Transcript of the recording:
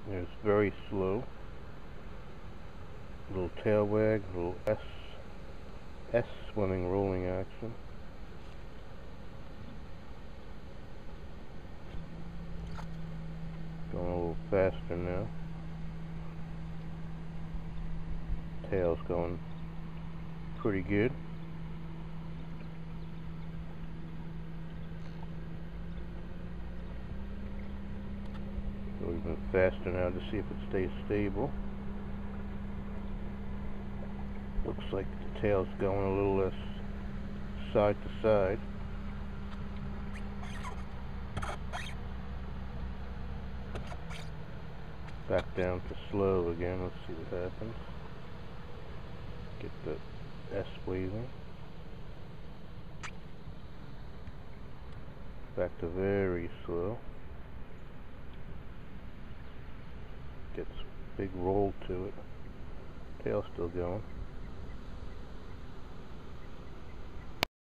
It's very slow. Little tail wag, little S swimming rolling action. Going a little faster now. Tail's going pretty good. Go even faster now to see if it stays stable. Looks like the tail's going a little less side to side. Back down to slow again. Let's see what happens. Get the S waving. Back to very slow. Gets big roll to it. Tail still going.